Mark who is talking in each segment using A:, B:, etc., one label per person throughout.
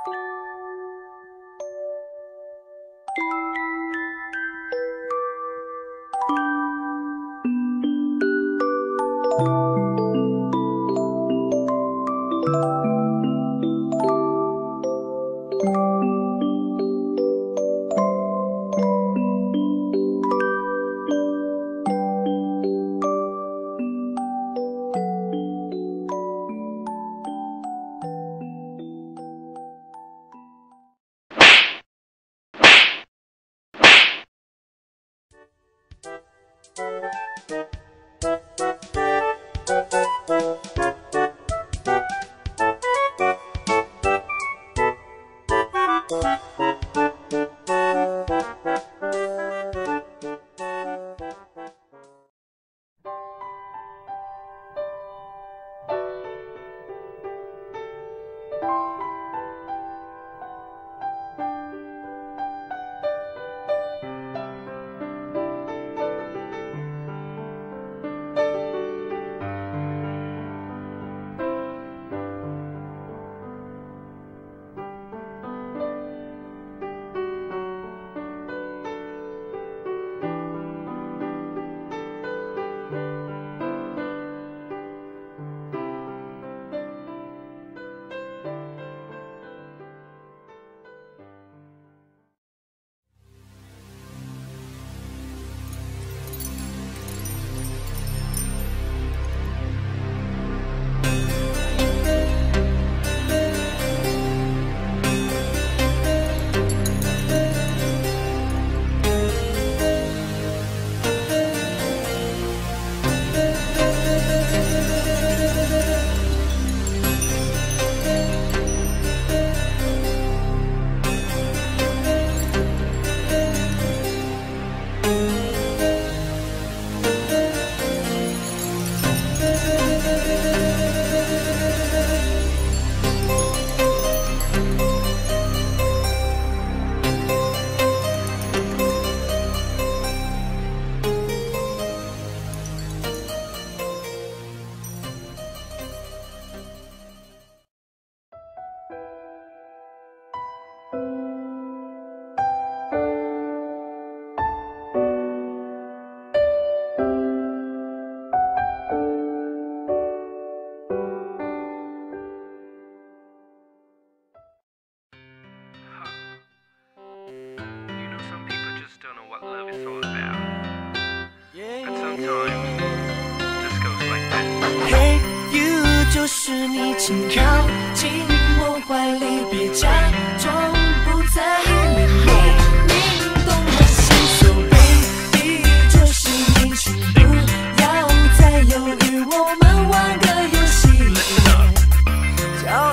A: 是你，请靠近我怀里，别假装不在意，明懂我心。So baby， 就是你，请不要再犹豫，我们玩个游戏，叫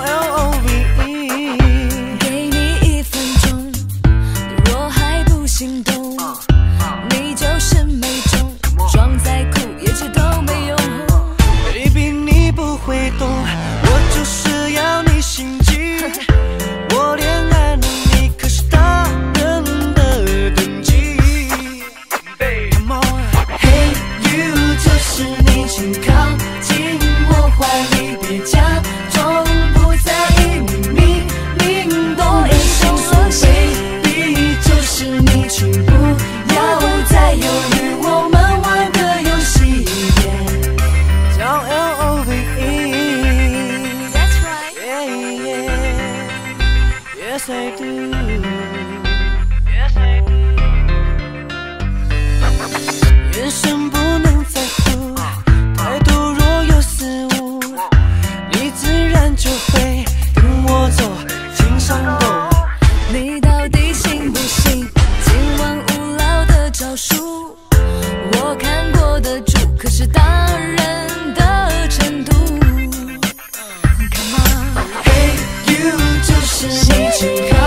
A: LOVE。给你1分钟，若还不心动，你就是没中，装再酷也知都没用。Baby， 你不会懂。我就是要你心急，我恋爱能力可是大人的等级。Come on， Hey you， 就是你，请靠近我怀里，别假装不在意，你明懂我心。Baby， 就是你，请不要再犹豫，我们玩个游戏，叫 LOVE。Yes I do. Yes I do. 眼神不能在乎，态度若有似无，你自然就会跟我走进山洞。你到底信不信今晚无聊的招数？我看过的主可是大人的程度。Come on， Hey you， 就是你。